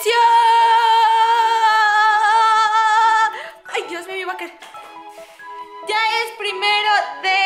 ¡Silencio! Ay, Dios mío, me iba a caer. Ya es 1 de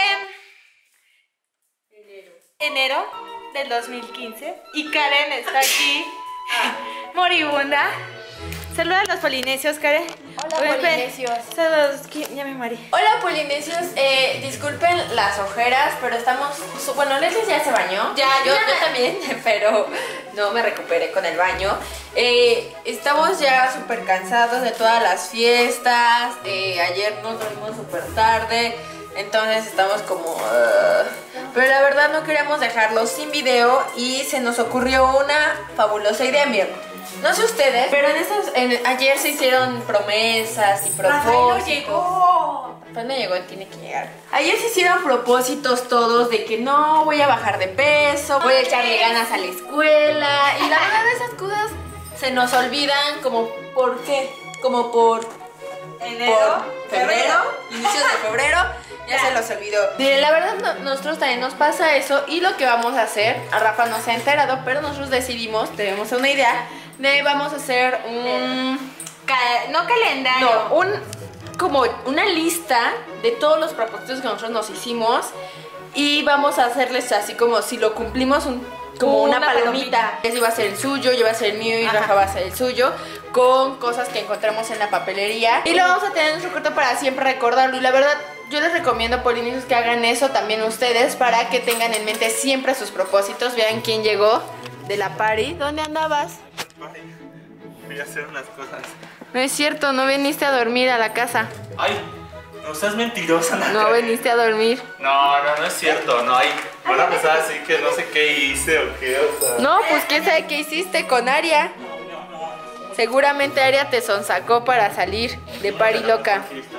enero del 2015 y Karen está aquí moribunda. Saluda a los polinesios, Karen. Hola, polinesios. Saludos, ya me mareé. Hola, polinesios. Disculpen las ojeras, pero estamos... Bueno, Leslie ya se bañó. Yo también, pero no me recuperé con el baño. Estamos ya súper cansados de todas las fiestas. Ayer nos dormimos súper tarde. Entonces estamos como... Pero la verdad no queríamos dejarlo sin video y se nos ocurrió una fabulosa idea, miren. No sé ustedes, pero ayer se hicieron promesas y propósitos. Rafael no llegó, tiene que llegar. Ayer se hicieron propósitos todos de que no, voy a bajar de peso, voy a echarle ganas a la escuela. Y la verdad esas cosas se nos olvidan como por qué, como por febrero, inicios de febrero. Ya se los olvidó. La verdad nosotros también nos pasa eso. Y lo que vamos a hacer, a Rafa no se ha enterado, pero nosotros decidimos, tenemos una idea de vamos a hacer no calendario. No, como una lista de todos los propósitos que nosotros nos hicimos. Y vamos a hacerles así como si lo cumplimos como una palomita. Ese iba a ser el suyo, yo iba a ser el mío y Rafa va a ser el suyo, con cosas que encontremos en la papelería. Y lo vamos a tener en nuestro cuarto para siempre recordarlo. Y la verdad, yo les recomiendo, polinesios, que hagan eso también ustedes, para que tengan en mente siempre sus propósitos. Vean quién llegó de la party. ¿Dónde andabas? Voy a hacer unas cosas. No es cierto, no viniste a dormir a la casa. Ay, no seas mentirosa, Natalia. No viniste a dormir. No es cierto, no hay. Van a pensar así que no sé qué hice o qué, o sea. No, pues quién sabe qué hiciste con Aria. Seguramente Aria te sonsacó para salir de party loca.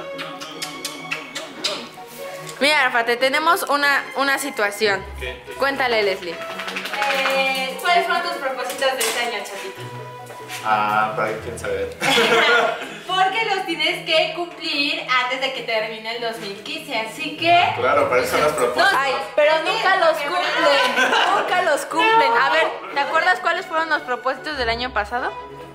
Mira, Rafa, te tenemos una situación. ¿Qué? Cuéntale, Leslie. ¿Cuáles fueron tus propósitos de este año, chatito? Para que quién sabe. Porque los tienes que cumplir antes de que termine el 2015, así que... Claro, para eso son las propuestas. Ay, pero nunca los cumplen. Nunca los cumplen. A ver, ¿te acuerdas cuáles fueron los propósitos del año pasado?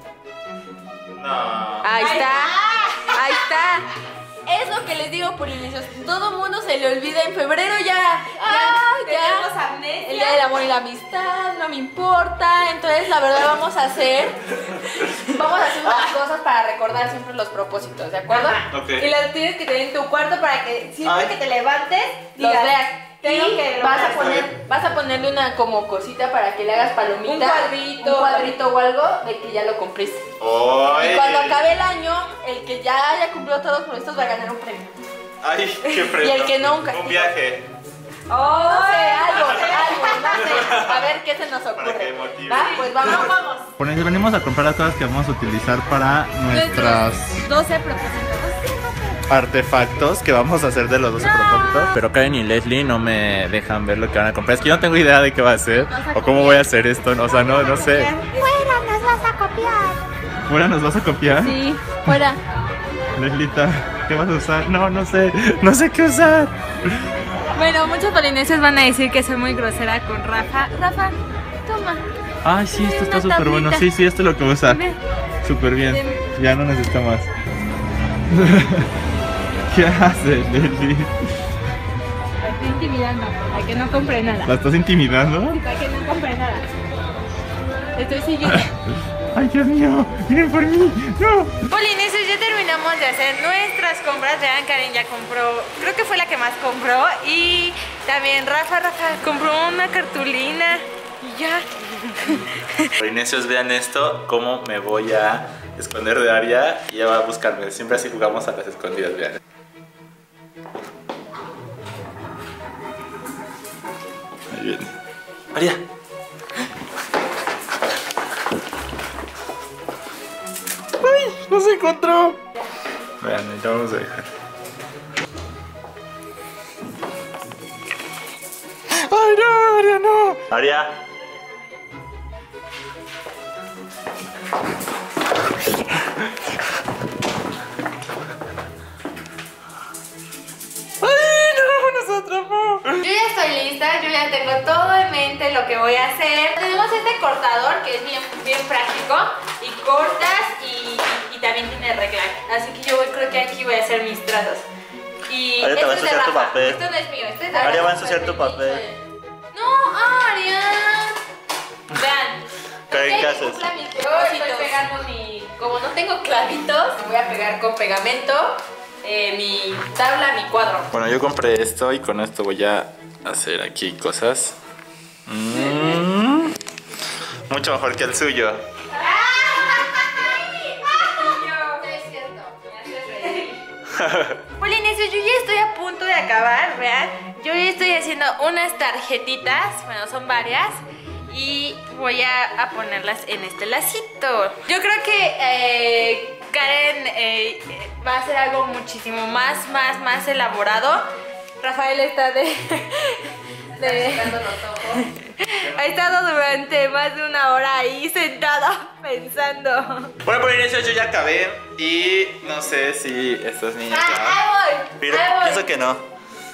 No. Ahí está. Ahí está. Es lo que les digo, polinesios. Todo mundo se le olvida en febrero ya. Tenemos amnesia. El día del amor y la amistad, no me importa. Entonces, la verdad, vamos a hacer unas cosas para recordar siempre los propósitos, ¿de acuerdo? Ok. Y las tienes que tener en tu cuarto para que siempre que te levantes Los digas, veas. tengo que Vas a ponerle una como cosita para que le hagas palomita. Un cuadrito o algo de que ya lo cumpliste. Ay. Y cuando acabe el año, el que ya haya cumplido todos los estos va a ganar un premio. Ay, qué premio. Y el que no, un castigo. Un viaje. No sé, algo, no sé. A ver qué se nos Para que ocurre. motive. ¿Va? Pues vamos. Bueno, venimos a comprar las cosas que vamos a utilizar para nuestras 12 propósitos. artefactos que vamos a hacer de los 12 propósitos. Pero Karen y Leslie no me dejan ver lo que van a comprar. Es que yo no tengo idea de qué va a ser o cómo voy a hacer esto. O sea, no sé. Fuera, nos vas a copiar. ¿Fuera nos vas a copiar? Sí, fuera. Leslita, ¿qué vas a usar? No sé qué usar. Bueno, muchos polinesios van a decir que soy muy grosera con Rafa. Rafa, toma. Ay, sí, esto está Una súper bueno. tablita. Sí, esto es lo que voy a usar. Ven. Súper bien. Ven. Ya no necesito más. ¿Qué haces, Leslie? La estoy intimidando, para que no compre nada. ¿La estás intimidando? Para que no compre nada. Estoy siguiendo. Ay, Dios mío, miren por mí. No. Polinesios, ya terminamos de hacer nuestras compras. Vean, Karen ya compró, creo que fue la que más compró. Y también Rafa compró una cartulina. Y ya. Polinesios, vean esto, cómo me voy a esconder de Aria y ella va a buscarme. Siempre así jugamos a las escondidas, vean. Ahí viene. Aria. ¡Ay! ¡No se encontró! Vean, ya vamos a dejar. ¡Ay, no! ¡Aria, no! ¡Aria! estoy lista, yo ya tengo todo en mente lo que voy a hacer. Tenemos este cortador que es bien práctico y cortas y también tiene regla. Así que yo creo que aquí voy a hacer mis trazos. Y Aria, te va a esto es de ensuciar tu Rafa. papel. Esto no es mío, esto es de Aria Rafa. va a ensuciar tu papel. No, Aria. Vean. ¿Qué haces? Yo estoy pegando como no tengo clavitos, voy a pegar con pegamento mi tabla, mi cuadro. Bueno, yo compré esto y con esto voy a hacer aquí cosas. Mucho mejor que el suyo. Polinesio, yo ya estoy a punto de acabar, vean. Yo ya estoy haciendo unas tarjetitas, bueno, son varias. Y voy a ponerlas en este lacito. Yo creo que Karen va a hacer algo muchísimo más elaborado. Rafael está ha estado durante más de una hora ahí sentado pensando. Bueno, por inicio yo ya acabé y no sé si estas niñas ya... Ahí voy. Pero pienso que no.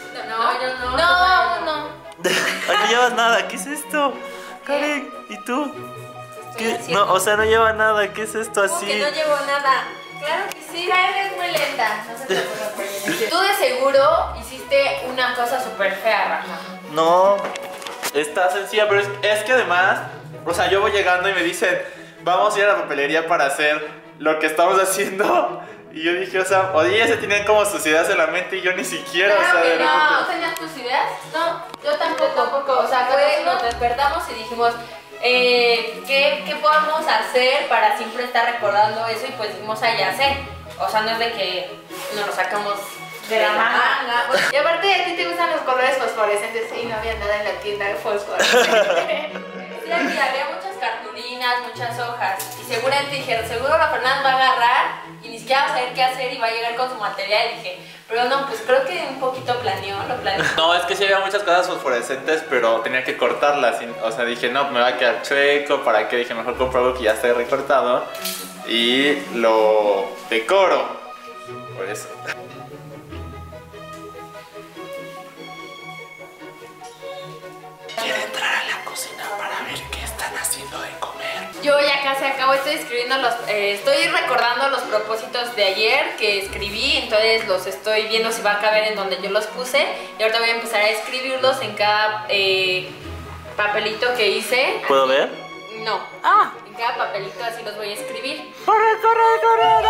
No. Ay, no llevas nada, ¿qué es esto? Karen, ¿y tú? ¿Qué? No, o sea, no lleva nada, ¿qué es esto así? Que no llevo nada. Claro que sí. Karen es muy lenta. No se preocupe. Tú de seguro hiciste una cosa súper fea, Rafa. No, está sencilla, pero es que además, o sea, yo voy llegando y me dicen, vamos a ir a la papelería para hacer lo que estamos haciendo. Y yo dije, o sea, oye, se tenían como sus ideas en la mente y yo ni siquiera, Claro o sea, que de no. repente- ¿Tenías tus ideas? No, yo tampoco. O sea, nos despertamos y dijimos, ¿qué podemos hacer para siempre estar recordando eso? Y pues dijimos, ahí hacer. O sea, no es de que nos lo sacamos De la manga. Bueno, Y aparte, a ti te gustan los colores fosforescentes y no había nada en la tienda de fosforescentes. sí, aquí había muchas cartulinas, muchas hojas. Y seguramente dijeron, seguro la Fernanda va a agarrar y ni siquiera va a saber qué hacer y va a llegar con su material. Y dije, pero no, pues creo que un poquito lo planeó. No, es que sí había muchas cosas fosforescentes, pero tenía que cortarlas. O sea, dije, no, me va a quedar chueco. ¿Para qué? Dije, mejor compro algo que ya esté recortado y lo decoro. Por eso. Quiero entrar a la cocina para ver qué están haciendo de comer. Yo ya casi acabo, estoy escribiendo estoy recordando los propósitos de ayer que escribí, entonces los estoy viendo si va a caber en donde yo los puse y ahorita voy a empezar a escribirlos en cada papelito que hice. ¿Puedo Así- ver? No. Ah. En cada papelito así los voy a escribir. ¡Corre!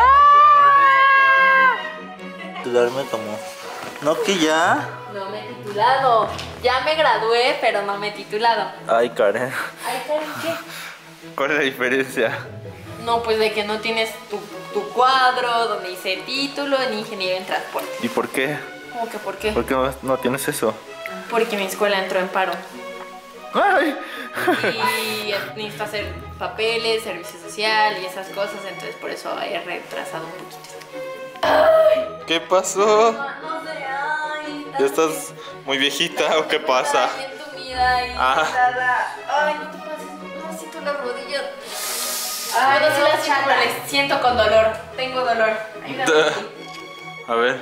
Dudarme como... ¿No que ya? No me he titulado. Ya me gradué, pero no me he titulado. Ay, Karen. Ay, Karen, ¿qué? ¿Cuál es la diferencia? No, pues de que no tienes tu cuadro donde dice título en ingeniero en transporte. ¿Y por qué? ¿Cómo que por qué? ¿Por qué no tienes eso? Porque mi escuela entró en paro. ¡Ay! Y necesito hacer papeles, servicio social y esas cosas, entonces por eso he retrasado un poquito. ¿Qué pasó? No sé, ay. ¿Ya estás muy viejita o qué pasa? Bien entumida y Ah. cansada. Ay, no te pases, no siento las rodillas. Ay, Bueno, sí no, las siento, chata. pero las siento con dolor. Tengo dolor. Ayúdame. A ver.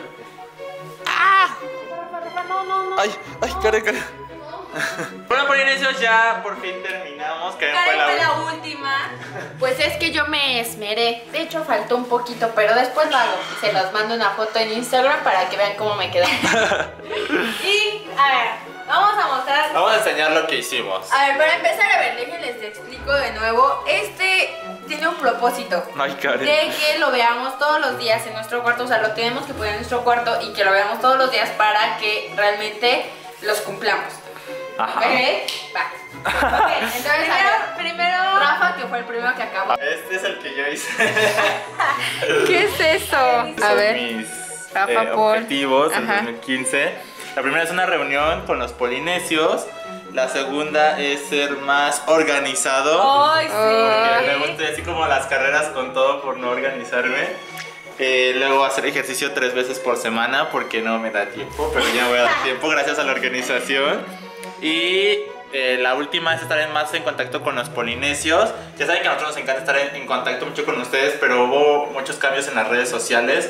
¡Ay! ¡Ay, Karen! Bueno, por inicio ya por fin terminamos. Karen fue Karen fue la última. última. Pues es que yo me esmeré. De hecho, faltó un poquito, pero después lo hago. Se los mando una foto en Instagram para que vean cómo me quedó. Y, a ver, vamos a mostrar. Vamos a enseñar lo que hicimos. A ver, para empezar, a ver, déjenles explico de nuevo. Este tiene un propósito. Ay, Karen. De que lo veamos todos los días en nuestro cuarto. O sea, lo tenemos que poner en nuestro cuarto y que lo veamos todos los días para que realmente los cumplamos. Ajá. ¿Ok? Va. Ok, entonces, a ver, Primero. Rafa, que fue el primero que acabó. Este es el que yo hice. ¿Qué es eso? Son mis Rafa Paul. objetivos en Ajá. 2015. La primera es una reunión con los polinesios. La segunda es ser más organizado. Ay, Porque sí. luego estoy así como las carreras con todo por no organizarme. Luego hacer ejercicio 3 veces por semana porque no me da tiempo, pero ya voy a dar tiempo gracias a la organización. Y la última es estar más en contacto con los polinesios. Ya saben que a nosotros nos encanta estar en contacto mucho con ustedes, pero hubo muchos cambios en las redes sociales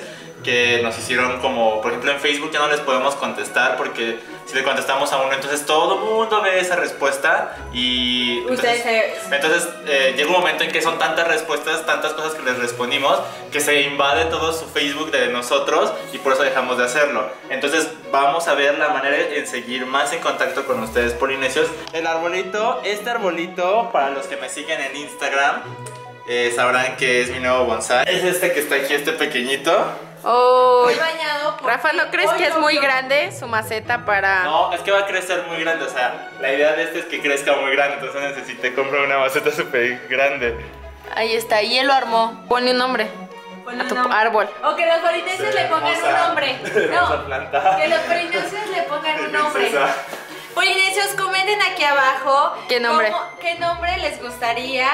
que nos hicieron como, por ejemplo en Facebook ya no les podemos contestar porque si le contestamos a uno, entonces todo el mundo ve esa respuesta y entonces llega un momento en que son tantas respuestas, tantas cosas que les respondimos, que se invade todo su Facebook de nosotros y por eso dejamos de hacerlo. Entonces vamos a ver la manera en seguir más en contacto con ustedes polinesios. El arbolito, este arbolito, para los que me siguen en Instagram, sabrán que es mi nuevo bonsai. Es este que está aquí, este pequeñito. Oh, muy bañado. Rafa, ¿no crees que es muy grande su maceta para...? No, es que va a crecer muy grande, o sea, la idea de este es que crezca muy grande, entonces necesité comprar una maceta súper grande. Ahí está, y él lo armó. Ponle un nombre a tu árbol. O que los polinesios le pongan un nombre. No, que los polinesios le pongan un nombre. Polinesios, comenten aquí abajo ¿Qué nombre? ¿Qué nombre les gustaría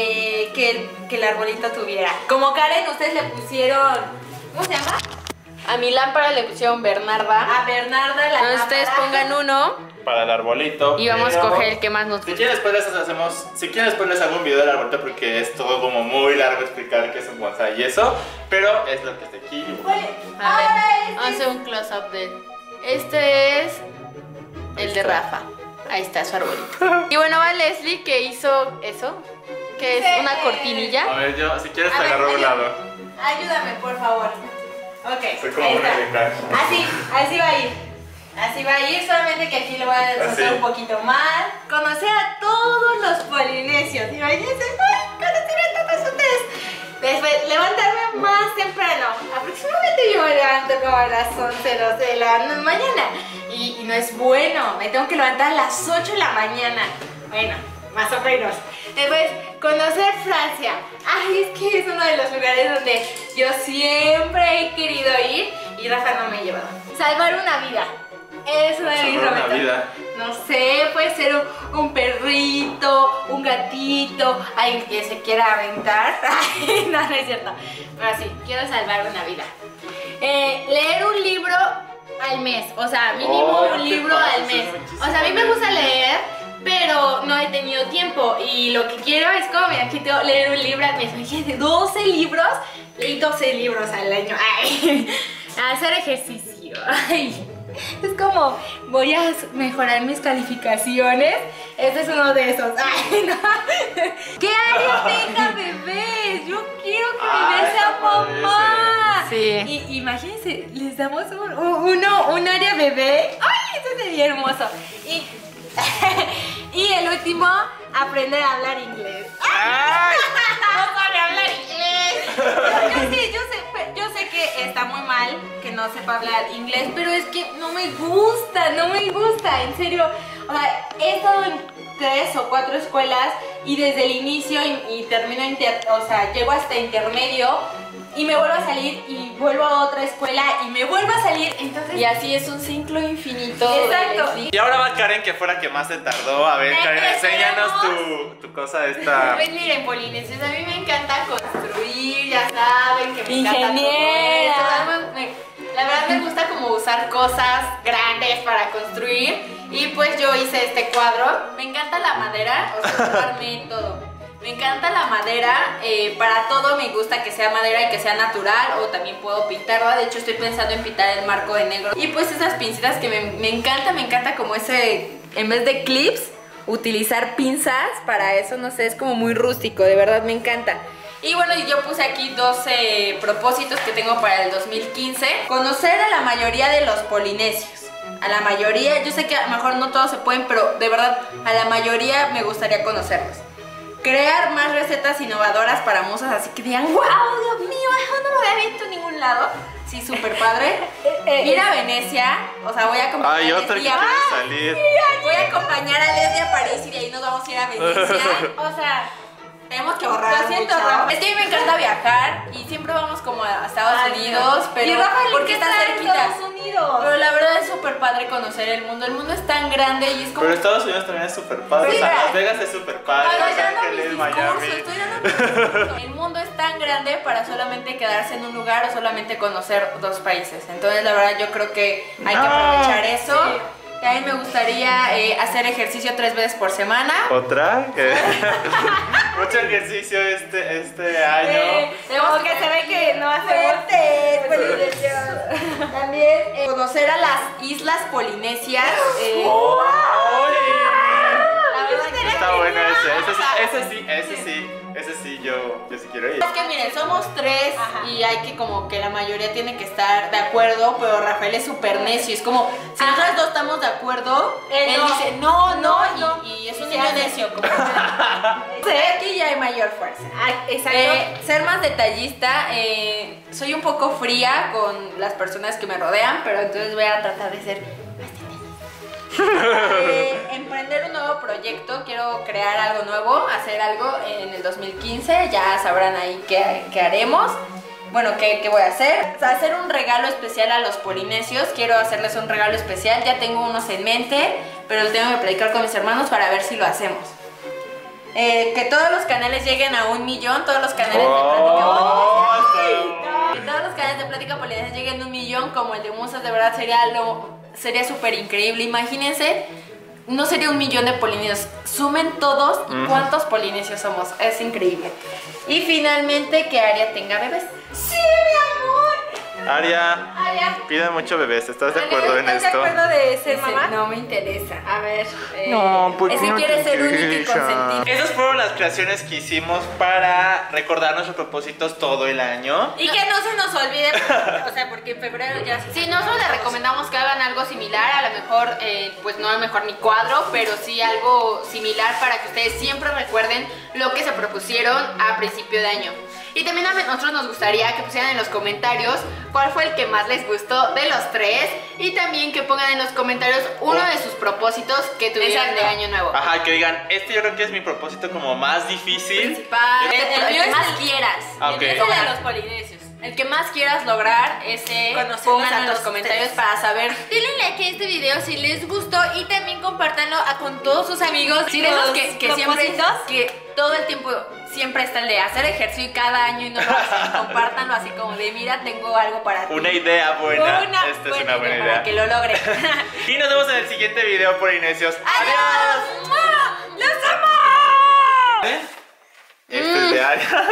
que el arbolito tuviera? Como Karen, ustedes le pusieron... ¿Cómo se llama? A mi lámpara le pusieron Bernarda. A Bernarda la lámpara. Ustedes pongan uno para el arbolito. y vamos a escoger el que más nos gusta. Si quieren después les hago un video del arbolito porque es todo como muy largo explicar qué es un bonsai y eso, pero es lo que está aquí. A ver, vamos a hacer un close up de él. Este es el de Rafa. Ahí está su arbolito. Y bueno, va Leslie que hizo eso, que es una cortinilla. A ver, yo, si quieres te agarro un lado. Ayúdame, por favor. Ok. Soy como una rica. Así va a ir. Así va a ir, solamente que aquí lo voy a deshacer un poquito más. Conocer a todos los polinesios. Imagínense, conocer a todos ustedes. Después, levantarme más temprano. Aproximadamente yo me levanto como a las 11, 12 de la mañana. Y no es bueno. Me tengo que levantar a las 8 de la mañana. Bueno, más o menos. Después, conocer Francia. Ay, es que es uno de los lugares donde yo siempre he querido ir y Rafa no me ha llevado. Salvar una vida. Es una de mis metas. No sé, puede ser un perrito, un gatito, alguien que se quiera aventar. Ay, no, no es cierto. Pero sí, quiero salvar una vida. Leer un libro al mes. O sea, mínimo un libro al mes. O sea, a mí me gusta leer, pero no he tenido tiempo y lo que quiero es como, mira, que tengo leer un libro al mes. Imagínate, 12 libros, leí 12 libros al año. Ay, hacer ejercicio. Ay, es como, voy a mejorar mis calificaciones. Este es uno de esos. Ay, no. ¿Qué área tenga bebés? Yo quiero que mi bebé sea mamá. Sí. Y imagínense, les damos un área bebé. Ay, eso sería hermoso. Y el último, aprender a hablar inglés. ¡Ay! No sabe hablar inglés. Yo sé que está muy mal que no sepa hablar inglés, pero es que no me gusta, en serio. O sea, he estado en 3 o 4 escuelas y desde el inicio y termino, llego hasta intermedio. Y me vuelvo a salir y vuelvo a otra escuela y me vuelvo a salir, entonces... Y así es un ciclo infinito. Exacto. Y ahora va Karen, que fue la que más se tardó. A ver, Karen, enséñanos tu cosa esta. Pues miren, polinesios, a mí me encanta construir, ya saben que me Ingeniera. encanta todo eso. La verdad me gusta como usar cosas grandes para construir. Y pues yo hice este cuadro. Me encanta la madera, o sea, armé todo. Me encanta la madera, para todo me gusta que sea madera y que sea natural, o también puedo pintarla. De hecho estoy pensando en pintar el marco de negro. Y pues esas pincitas que me encanta como ese, en vez de clips, utilizar pinzas para eso, no sé, es como muy rústico, de verdad me encanta. Y bueno, yo puse aquí 12 propósitos que tengo para el 2015. Conocer a la mayoría de los polinesios. A la mayoría, yo sé que a lo mejor no todos se pueden, pero de verdad a la mayoría me gustaría conocerlos. Crear más recetas innovadoras para musas, así que digan, wow, Dios mío, eso no lo había visto en ningún lado. Sí, súper padre. Ir a Venecia, o sea, voy a acompañar Ay, otra que quiere salir. Voy a acompañar a Leslie a París y de ahí nos vamos a ir a Venecia. O sea, tenemos que ahorrar. Lo siento, Rafa. Es que a mí me encanta viajar y siempre vamos como a Estados Unidos, pero y Rafa, porque está cerquita. Estados Unidos. Pero la verdad es súper padre conocer el mundo. El mundo es tan grande y es como... Pero Estados Unidos también es súper padre. Sí, o sea, Las Vegas es súper padre. Estoy dando mis Ángeles, discursos, Miami. estoy dando mis discursos. El mundo es tan grande para solamente quedarse en un lugar o solamente conocer 2 países. Entonces la verdad yo creo que hay que aprovechar eso. Sí. Y a mí me gustaría hacer ejercicio 3 veces por semana. ¿Otra? Mucho ejercicio este año. Tenemos que se ve que no hacemos conocer a las Islas Polinesias. La verdad que Está bueno ese sí, yo sí quiero ir. es que miren, somos 3 y hay que como que la mayoría tiene que estar de acuerdo, pero Rafael es súper necio. Es como, si nosotros dos estamos de acuerdo, él no. dice no, y es un niño necio. Como aquí ya hay mayor fuerza. Exacto. Ser más detallista, soy un poco fría con las personas que me rodean, pero entonces voy a tratar de ser más detallista. Emprender un nuevo proyecto, quiero crear algo nuevo, hacer algo en el 2015, ya sabrán ahí qué haremos. Bueno, ¿qué voy a hacer? Hacer un regalo especial a los polinesios, quiero hacerles un regalo especial, ya tengo unos en mente, pero lo tengo que platicar con mis hermanos para ver si lo hacemos. Que todos los canales lleguen a 1 millón, todos los canales de Plática Polinesia. Que todos los canales de Plática Polinesia lleguen a 1 millón, como el de Musas, de verdad sería súper increíble. Imagínense, no sería 1 millón de polinesios, sumen todos y cuántos polinesios somos, es increíble. Y finalmente que Aria tenga bebés. ¡Sí, mi amor! Aria, pide mucho bebés, ¿estás de acuerdo en ¿Estás esto? de acuerdo de ser mamá? No me interesa. A ver. No, ¿por qué Es que no quiere te ser única y interesa? consentida. Esas fueron las creaciones que hicimos para recordar nuestros propósitos todo el año. Y que no se nos olvide, o sea, porque en febrero ya se... Sí, nosotros les recomendamos que hagan algo similar, a lo mejor, pues no a lo mejor ni cuadro, pero sí algo similar para que ustedes siempre recuerden lo que se propusieron a principio de año. Y también a nosotros nos gustaría que pusieran en los comentarios cuál fue el que más les gustó de los 3 y también que pongan en los comentarios uno de sus propósitos que tuvieran de año nuevo. Ajá, que digan, yo creo que es mi propósito como más difícil. Principal, el mío que es más el- quieras. Ok. Es el de los polinesios. El que más quieras lograr, ese Conocerlos pónganlo a en los todos comentarios ustedes. para saber. Denle like a este video si les gustó y también compártanlo con todos sus amigos. Sí, de esos los que siempre, propósitos. que todo el tiempo siempre está el de hacer ejercicio y cada año y no lo hacen, compártanlo así como de mira, tengo algo para ti. Una idea buena. Una Esta es buena una buena Para idea. que lo logren. Y nos vemos en el siguiente video, polinesios. ¡Adiós! ¡Mua! ¡Los amo! Este es de Aria.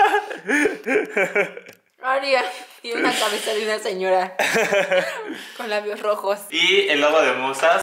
Aria tiene una cabeza de una señora con labios rojos. Y el logo de Musas.